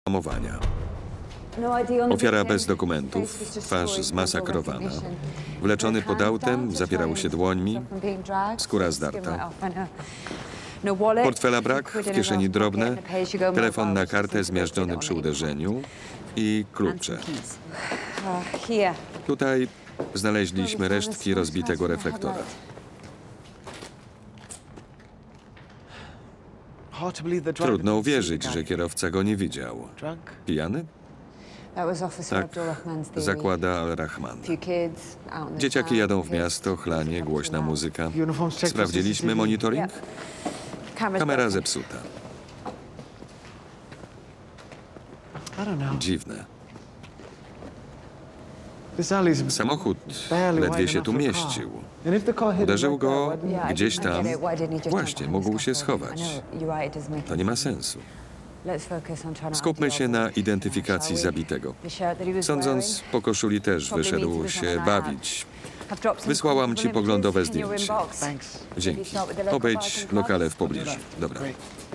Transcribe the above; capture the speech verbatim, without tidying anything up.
hamowania. Ofiara bez dokumentów, twarz zmasakrowana. Wleczony pod autem, zapierał się dłońmi, skóra zdarta. Portfela brak, w kieszeni drobne, telefon na kartę zmiażdżony przy uderzeniu i klucze. Tutaj znaleźliśmy resztki rozbitego reflektora. Trudno uwierzyć, że kierowca go nie widział. Pijany? Tak, zakłada Al-Rahman. Dzieciaki jadą w miasto, chlanie, głośna muzyka. Sprawdziliśmy monitoring? Kamera zepsuta. Dziwne. Samochód ledwie się tu mieścił. Uderzył go gdzieś tam. Właśnie, mógł się schować. To nie ma sensu. Skupmy się na identyfikacji zabitego. Sądząc, po koszuli też wyszedł się bawić. Wysłałam ci poglądowe zdjęcie. Dzięki. Obejdź lokale w pobliżu. Dobra.